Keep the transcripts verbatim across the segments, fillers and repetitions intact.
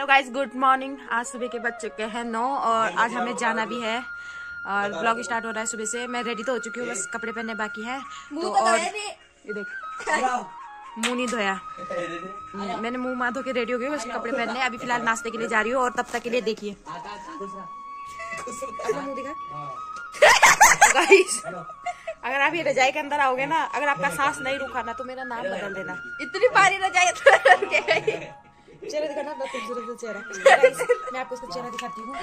Hello guys, good morning. आज सुबह के बज चुके हैं नौ और आज हमें जाना भी है और ब्लॉग स्टार्ट हो रहा है सुबह से। मैं रेडी तो हो चुकी हूँ, बस कपड़े पहनने बाकी है। तो और ये देख मुंह नहीं धोया मैंने, मुंह माँ धो के रेडी हो गई, बस कपड़े पहनने। अभी फिलहाल नाश्ते के लिए जा रही हूँ और तब तक के लिए देखिए मुंह दिखा गाइस। अगर आप ये रजाई के अंदर आओगे ना, अगर आपका सांस नहीं रुका ना तो मेरा नाम बदल देना। इतनी भारी रजाई चेहरा दिखाना, खूबसूरत चेहरा। मैं आपको उसका चेहरा दिखाती हूँ।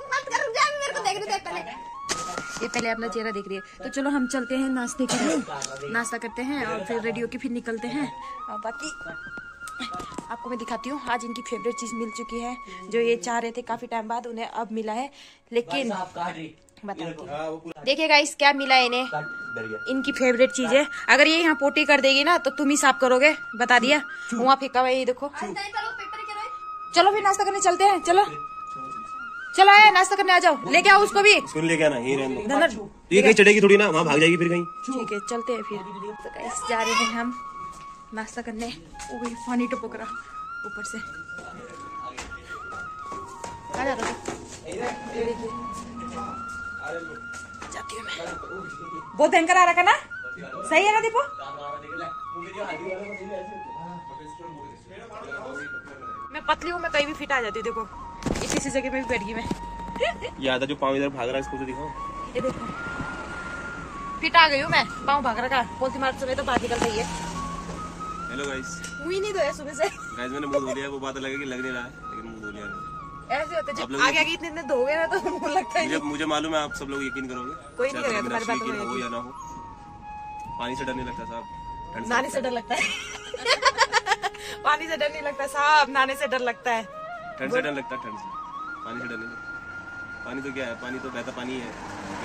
ये पहले अपना चेहरा देख रही है। तो चलो हम चलते हैं नाश्ते के लिए, नाश्ता करते हैं और फिर रेडी होके फिर निकलते हैं। और बाकी आपको मैं दिखाती हूँ। आज इनकी फेवरेट चीज मिल चुकी है, जो ये चाह रहे थे काफी टाइम बाद, उन्हें अब मिला है। लेकिन बताओ देखिए गाइस क्या मिला है इन्हें, इनकी फेवरेट चीज है। अगर ये यहाँ पोटी कर देगी ना तो तुम ही साफ करोगे, बता दिया। वहाँ फेंका हुआ ये देखो। चलो फिर नाश्ता करने चलते हैं। चलो चलो आए नाश्ता करने आ जाओ। लेके आओ उसको भी, सुन लेके आना। ये कहीं चढ़ेगी थोड़ी ना, वहाँ भाग जाएगी फिर कहीं। ठीक है चलते हैं फिर। तो गाइस जा रहे हैं हम नाश्ता करने। ओ पानी टपक रहा ऊपर से। आ जा रहा जाती हूँ मैं। बहुत भयंकर आ रहा ना, सही है ना दीपू? मैं पतली हूँ, मैं कहीं भी फिट आ जाती हूँ। देखो इसी सी जगह में भी बैठ गई मैं। याद है जो पाँव इधर भाग रहा है, इसको तो दिखाओ। ये देखो फिट आ गई हूँ मैं। पाँव भाग रहा था, पोलती मारते समय तो बात निकल रही है। हेलो गाइस, मुँह नहीं धोया सुबह से। गाइस मैंने मुंह धो लिया, वो बात अलग है कि लग नहीं रहा है, लेकिन मुंह धो लिया। ऐसे होते जब आगे आगे इतने इतने धोगे ना तो मुझे लगता है। मुझे मुझे मालूम है आप सब लोग यकीन करोगे, कोई नहीं करेगा तुम्हारी बात में, हो या ना हो। पानी से डर नहीं लगता साहब, नहाने से डर लगता है। पानी से डर नहीं लगता साहब, नहाने से डर लगता है। ठंड से डर लगता है, ठंड से, पानी से डर नहीं लगता। पानी तो क्या है, पानी तो बहता पानी है।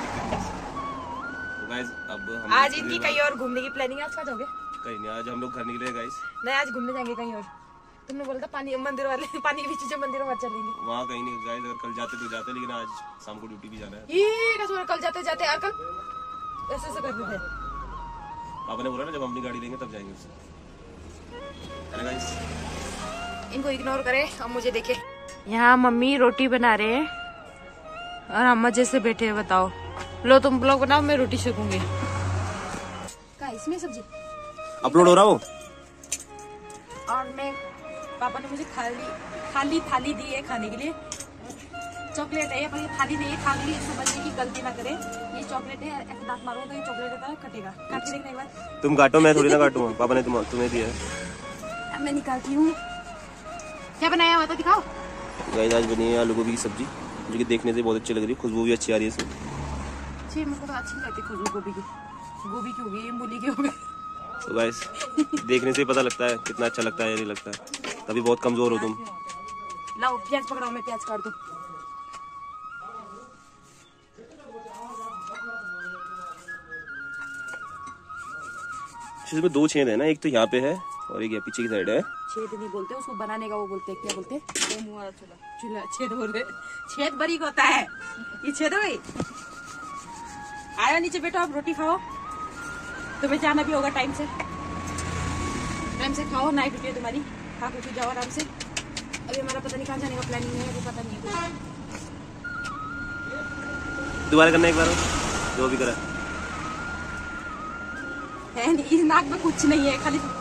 तो गाइस अब हम आज इनकी कहीं और घूमने की प्लानिंग है। आज कहाँ जाओगे? कहीं नहीं, आज हम लोग घर निकले गाइस। नहीं आज घूमने जाएंगे कहीं और। तुमने बोला था पानी मंदिर वाले, पानी के बीच मंदिर में चलेंगे। वहाँ कहीं नहीं गाइस, अगर कल जाते तो जाते, लेकिन आज शाम को ड्यूटी भी जाना है। ये क्या कल जाते जाते यार, कल ऐसे ऐसे करते थे। पापा ने बोला ना जब हम अपनी गाड़ी लेंगे तब जाएंगे उससे। गाइस इनको इग्नोर करें, अब मुझे देखे। यहाँ मम्मी रोटी बना रहे हैं और हम मजे से बैठे हैं। बताओ लो तुम ब्लॉग बनाओ, मैं रोटी सेकूंगी। क्या इसमें सब्जी अपलोड हो रहा हूँ। और मैं पापा ने मुझे खाली खाली थाली दी है खाने के लिए। चॉकलेट है पर ये थाली नहीं है, थाली समझने की गलती ना करे। ये चॉकलेट है, ऐसे दांत मारो तो ये चॉकलेट रहता है, कटेगा। काट के देखना एक बार। तुम काटो, मैं थोड़ी ना काटूंगा, पापा ने तुम, तुम्हें दिया है। अब मैं निकालती हूँ। क्या बनाया हुआ तो दिखाओ। गाइस आज बनी है आलू गोभी की सब्जी, जो कि देखने से बहुत अच्छी लग रही है, खुशबू भी अच्छी आ रही है इसमें। अच्छी, मेरे को तो अच्छी लगती है खुशबू गोभी की। गोभी की होगी, मूली की होगी। तो गाइस देखने से पता लगता है कितना अच्छा लगता है या नहीं लगता है। तभी बहुत कमजोर हो तुम। लाओ प्याज पकड़ाओ, मैं प्याज काट दूं। इसमें दो छेद है ना, एक तो यहाँ पे है और एक पीछे की साइड है। छेद नहीं बोलते उसको, बनाने का वो बोलते हैं, क्या बोलते हैं? चूल्हा छेद बोल रहे। छेद बारीक होता है, ये छेद है भाई। आया नीचे बैठो, आप रोटी खाओ। तुम्हें जाना भी होगा टाइम से, टाइम से खाओ। नाइट ड्यूटी है तुम्हारी, खा के जाओ आराम से। अभी हमारा पता नहीं कहाँ जाने का प्लानिंग है, वो पता नहीं है। दोबारा करना एक बार, जो भी करा है नहीं, इस नाक में कुछ नहीं है, खाली से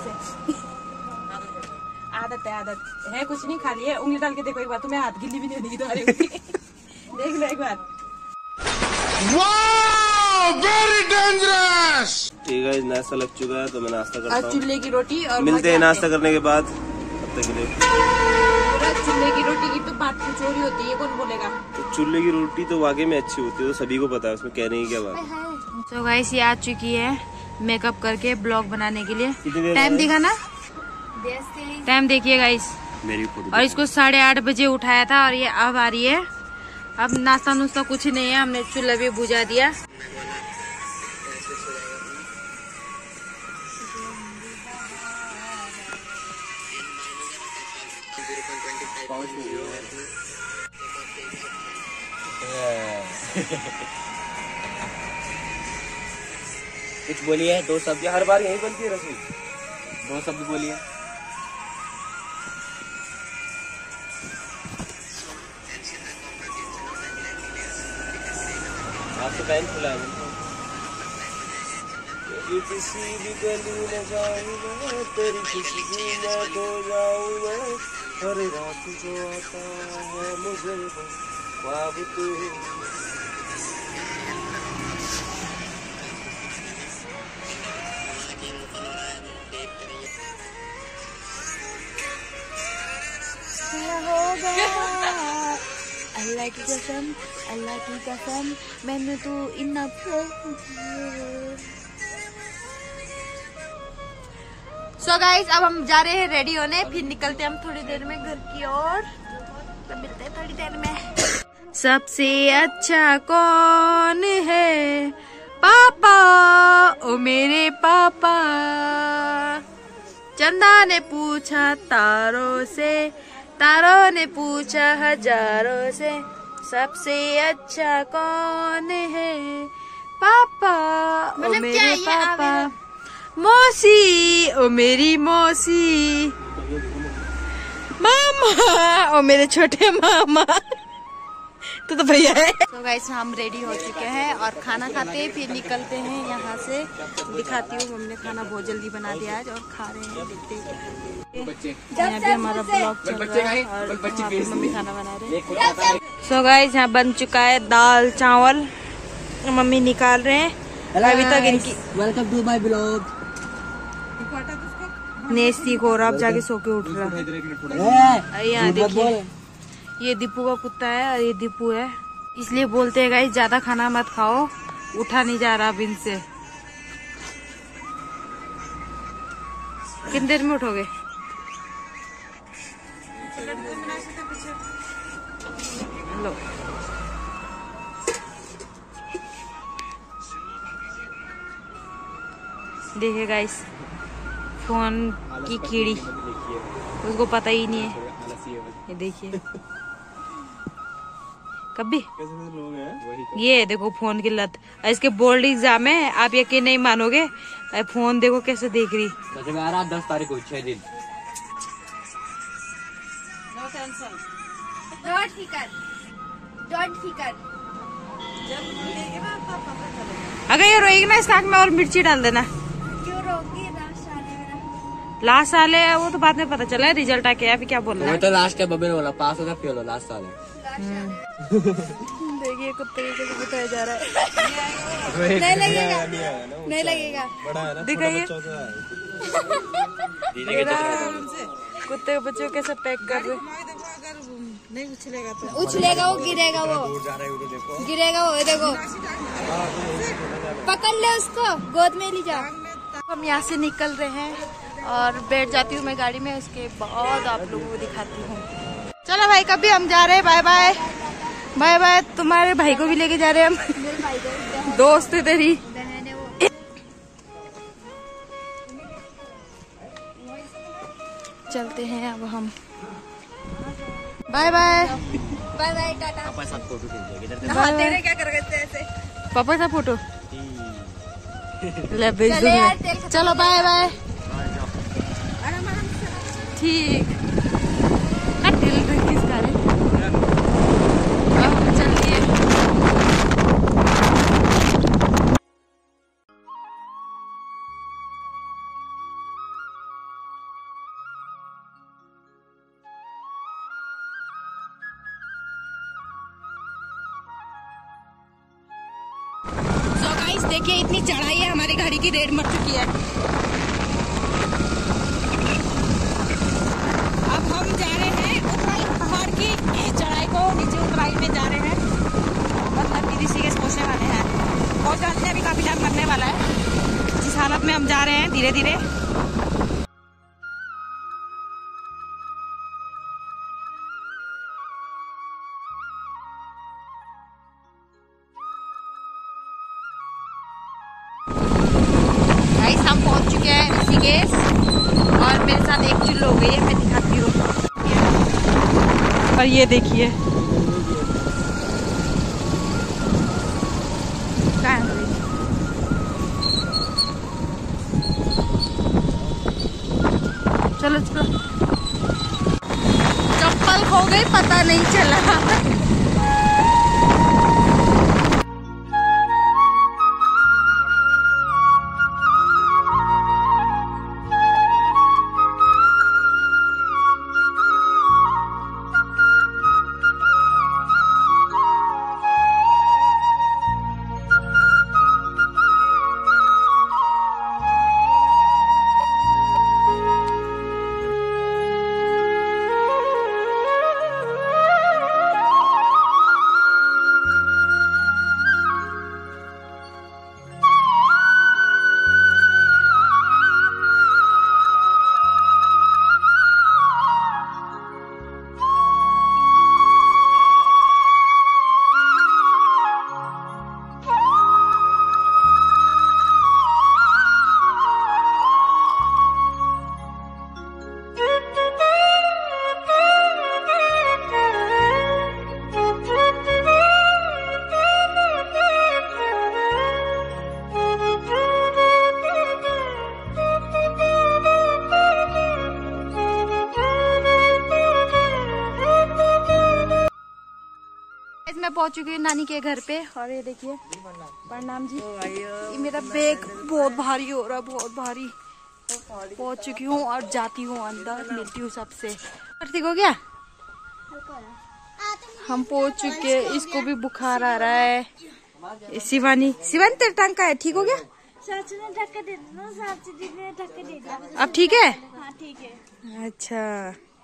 आदत है, आदत है, कुछ नहीं। खाली है, उंगली डाल के देखो एक बार, तुम्हें हाथ गिल्ली भी नहीं होगी तुम्हारी उंगली। देख लो एक बार। Very dangerous. ठीक है, नाश्ता लग चुका है तो मैं नाश्ता करता हूँ। चूल्हे की रोटी और मिलते हैं नाश्ता करने के बाद। तब तक के लिए चूल्हे की रोटी की तो बात कुछ और ही होती है, कौन बोलेगा? तो चूल्हे की रोटी तो वाकई में अच्छी होती है, तो सभी को पता है, उसमें कहने की क्या बात है। तो गाइस ये आ चुकी है मेकअप करके ब्लॉग बनाने के लिए। टाइम देखा ना, टाइम देखिए गाइस। और इसको साढ़े आठ बजे उठाया था और ये अब आ रही है। अब नाश्ता नुश्ता कुछ नहीं है, हमने चूल्हा भी बुझा दिया। कुछ बोलिए, दो शब्द हर बार यही बनती है रसोई। दो शब्द बोलिए। आपको पैन खुला है ये किसी भी गली में जाऊंगा तेरी खुशबू में खो जाऊंगा हर रात जो आता है मुझे वो ख्वाब तू होगा अल्लाह की कसम अल्लाह की कसम मैंने तो इन्ना सो गाइस अब हम जा रहे हैं रेडी होने फिर निकलते हैं हम थोड़ी देर में घर की ओर तो मिलते हैं थोड़ी देर में। सबसे अच्छा कौन है पापा ओ मेरे पापा चंदा ने पूछा तारों से तारों ने पूछा हजारों से सबसे अच्छा कौन है पापा ओ मेरे पापा मौसी ओ मेरी मौसी मामा ओ मेरे छोटे मामा तो तो भैया है। तो गाइस हम रेडी हो चुके हैं और खाना खाते हैं फिर निकलते हैं यहाँ से। दिखाती हूँ हमने खाना बहुत जल्दी बना दिया आज और खा रहे हैं। यहाँ भी हमारा ब्लॉग चल रहा है और वहाँ पे मम्मी खाना बना रहे हैं। सो गाइस यहाँ बन चुका है दाल चावल मम्मी निकाल रहे हैं अभी तक इनकी। Welcome to my blog. नेस्ती को अब जाके सो के उठ रहा है। यहाँ देखिए ये दीपू का कुत्ता है और ये दीपू है इसलिए बोलते हैं गाइस ज्यादा खाना मत खाओ उठा नहीं जा रहा अब इनसे। कितनी देर में उठोगे? लो देखिए गाइस फोन की कीड़ी उसको पता ही नहीं है। ये देखिए कभी ये देखो फोन की लत इसके बोर्ड एग्जाम है आप यकीन नहीं मानोगे फोन देखो कैसे देख रही। दस तारीख को छह दिन अगर ये रोएगी ना इस नाक में और मिर्ची डाल देना। लास्ट साल है वो तो बाद में पता चला है रिजल्ट आके अभी क्या बोल रहा है। तो लास्ट है बबे बोला पास होगा फेल हो लास्ट साल है। देखिए कुत्ते कैसे बताया जा रहा है। नहीं लगेगा नहीं लगेगा दिखाइए कुत्ते के बच्चों कैसे पैक कर रहे। नहीं उछलेगा तो उछलेगा वो गिरेगा वो गिरेगा वो देखो पकड़ ले उसको गोद में ले जाओ। हम यहाँ से निकल रहे हैं और बैठ जाती हूँ मैं गाड़ी में उसके बाद आप लोगों को दिखाती हूँ। चलो भाई कभी हम जा रहे हैं बाय बाय बाय बाय। तुम्हारे भाई को भी लेके जा रहे हैं हम दोस्त है तेरी। चलते हैं अब हम bye bye bye bye tata. पापा साथ फोटो खींचेंगे तेरे क्या कर रहे ऐसे पापा का फोटो ले भेज दो। चलो बाय बाय ठीक किसका रे चलिए। So guys, देखिए इतनी चढ़ाई है हमारी गाड़ी की रेड मर चुकी है। अब हम जा रहे हैं उतराई पहाड़ की चढ़ाई को नीचे उतराई में जा रहे हैं मतलब ऋषिकेश पहुंचने वाले हैं। बहुत जल्दी अभी काफी टाइम लगने वाला है जिस हालत में हम जा रहे हैं धीरे धीरे। हम पहुंच चुके हैं ऋषिकेश और मेरे साथ एक चुल्ल हो गई है मैं दिखाती हूँ। और ये देखिए चलो चलो चप्पल खो गई पता नहीं चला। पहुंच चुकी हूँ नानी के घर पे। और ये देखिए, प्रणाम जी। ये मेरा बैग बहुत भारी हो रहा है, बहुत भारी। पहुंच चुकी हूँ और जाती हूँ अंदर, मिलती हूँ सबसे। ठीक हो गया, हम पहुंच चुके। इसको भी बुखार आ रहा है। शिवानी, शिवानी तेरा टांग का है, ठीक हो गया? चाचू ने ढक्कन दे दिया, चाचू जी ने ढक्कन दे दिया। अब ठीक है? हाँ ठीक है। अच्छा।